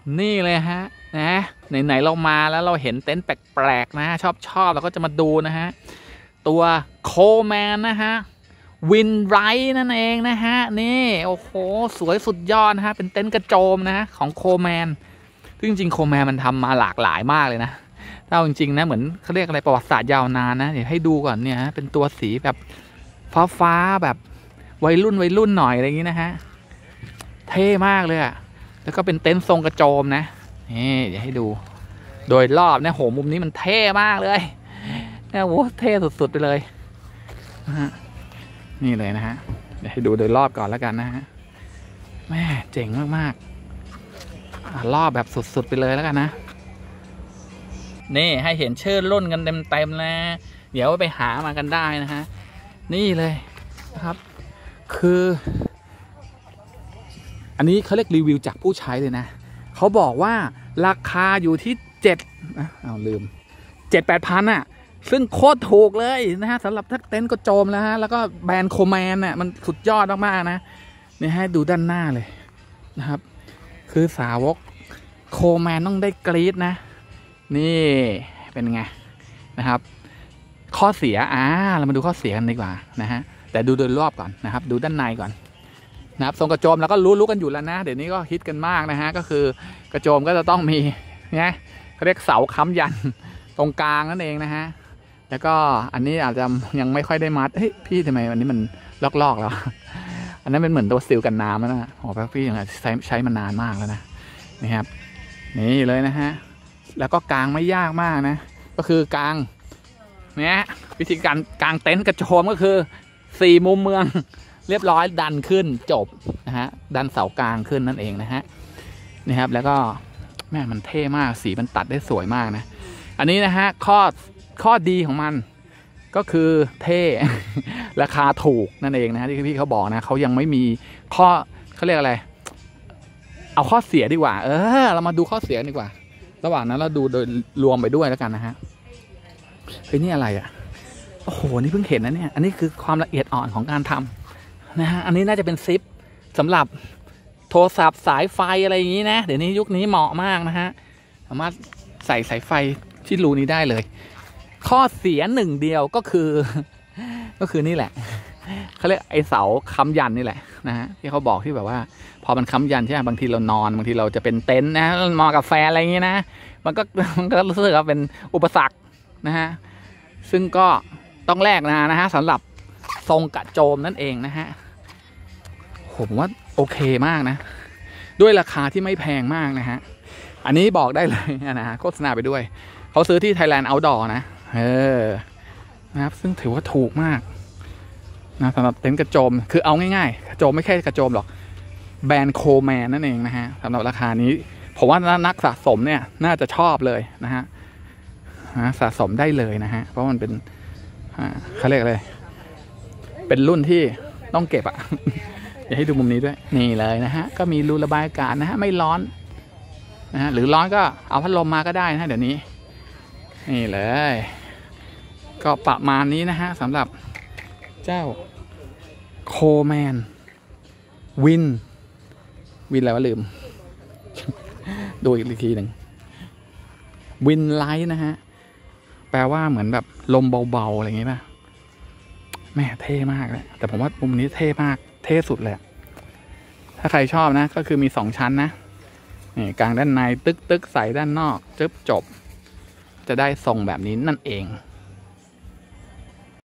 นี่เลยฮะนะไหนๆเรามาแล้วเราเห็นเต็นท์แปลกๆนะชอบเราก็จะมาดูนะฮะตัวโคแมนนะฮะวินไรท์นั่นเองนะฮะนี่โอ้โหสวยสุดยอดนะฮะเป็นเต็นท์กระโจมนะของโคแมนซึ่งจริงๆโคแมนมันทำมาหลากหลายมากเลยนะถ้าจริงๆนะเหมือนเขาเรียกอะไรประวัติศาสตร์ยาวนานนะเดี๋ยวให้ดูก่อนเนี่ยฮะเป็นตัวสีแบบฟ้าแบบวัยรุ่นหน่อยอะไรอย่างนี้นะฮะเท่มากเลยอะแล้วก็เป็นเต็นท์ทรงกระโจมนะนี่เดี๋ยวให้ดูโดยรอบเนี่ยโหมุมนี้มันเท่มากเลยเนี่ยโหเท่สุดๆไปเลยนะฮะนี่เลยนะฮะเดี๋ยวให้ดูโดยรอบก่อนแล้วกันนะฮะแม่เจ๋งมากๆรอบแบบสุดๆไปเลยแล้วกันนะนี่ให้เห็นชื่อรุ่นกันเต็มๆนะเดี๋ยวไปหามากันได้นะฮะนี่เลยนะครับคืออันนี้เขาเรียกรีวิวจากผู้ใช้เลยนะเขาบอกว่าราคาอยู่ที่ลืม7-8 พันอ่ะซึ่งโคตรถูกเลยนะฮะสำหรับทักเต็นท์กระโจมแล้วฮะแล้วก็แบรนด์โคแมนเนี่ยมันสุดยอดมากๆนะนี่ให้ดูด้านหน้าเลยนะครับคือสาวกโคแมนต้องได้กรี๊ดนะนี่เป็นไงนะครับข้อเสียเรามาดูข้อเสียกันดีกว่านะฮะแต่ดูโดยรอบก่อนนะครับดูด้านในก่อนนะครับทรงกระโจมแล้วก็รู้กันอยู่แล้วนะเดี๋ยวนี้ก็ฮิตกันมากนะฮะก็คือกระโจมก็จะต้องมีไงเขาเรียกเสาค้ำยันตรงกลางนั่นเองนะฮะแล้วก็อันนี้อาจจะยังไม่ค่อยได้มัดเฮ้ยพี่ทำไมวันนี้มันลอกแล้วอันนั้นเป็นเหมือนตัวซิลกันน้ำนะโอ้พี่ยังใช้มานานมากแล้วนะนี่ครับนี่เลยนะฮะแล้วก็กางไม่ยากมากนะก็คือกางเนี่ยวิธีการกางเต็นท์กระโจมก็คือ4 มุมเมืองเรียบร้อยดันขึ้นจบนะฮะดันเสากลางขึ้นนั่นเองนะฮะนี่ครับแล้วก็แม่มันเท่มากสีมันตัดได้สวยมากนะอันนี้นะฮะข้อดีของมันก็คือเท่ราคาถูกนั่นเองนะฮะที่พี่เขาบอกนะเขายังไม่มีข้อเขาเรียกอะไรเอาข้อเสียดีกว่าเรามาดูข้อเสียดีกว่าระหว่างนั้นเราดูโดยรวมไปด้วยแล้วกันนะฮะเฮ้ยนี่อะไรอ่ะโอ้โหนี่เพิ่งเห็นนะเนี่ยอันนี้คือความละเอียดอ่อนของการทำนะฮะอันนี้น่าจะเป็นซิปสำหรับโทรศัพท์สายไฟอะไรอย่างนี้นะเดี๋ยวนี้ยุคนี้เหมาะมากนะฮะสามารถใส่สายไฟที่รูนี้ได้เลยข้อเสียหนึ่งเดียวก็คือนี่แหละเขาเรียกไอเสาค้ำยันนี่แหละนะฮะที่เขาบอกที่แบบว่าพอมันค้ำยันใช่ไหมบางทีเรานอนบางทีเราจะเป็นเต็นท์นะนอนกับแฟนอะไรอย่างนี้นะมันก็รู้สึกว่าเป็นอุปสรรคนะฮะซึ่งก็ต้องแลกนะฮะสำหรับทรงกระโจมนั่นเองนะฮะผมว่าโอเคมากนะด้วยราคาที่ไม่แพงมากนะฮะอันนี้บอกได้เลยนะฮะโฆษณาไปด้วยเขาซื้อที่ Thailand Outdoor นะนะครับซึ่งถือว่าถูกมากนะสำหรับเต็นท์กระโจมคือเอาง่ายๆกระโจมไม่แค่กระโจมหรอกแบรนด์โคแมนนั่นเองนะฮะสำหรับราคานี้ผมว่านักสะสมเนี่ยน่าจะชอบเลยนะฮะสะสมได้เลยนะฮะเพราะมันเป็นเขาเรียกอะไรเป็นรุ่นที่ต้องเก็บอ่ะ อยากให้ดูมุมนี้ด้วยนี่เลยนะฮะก็มีรูระบายอากาศนะฮะไม่ร้อนนะฮะหรือร้อนก็เอาพัดลมมาก็ได้นะฮะเดี๋ยวนี้นี่เลยก็ประมาณนี้นะฮะสำหรับเจ้าโคแมนวินอะไรวะลืม ดูอีกทีหนึ่งวินไลท์นะฮะแปลว่าเหมือนแบบลมเบาๆอะไรอย่างงี้ป่ะแม่เท่มากเลยแต่ผมว่ามุมนี้เท่มากเท่สุดเลยถ้าใครชอบนะก็คือมี2 ชั้นนะนี่กลางด้านในตึกใส่ด้านนอกจบจะได้ทรงแบบนี้นั่นเอง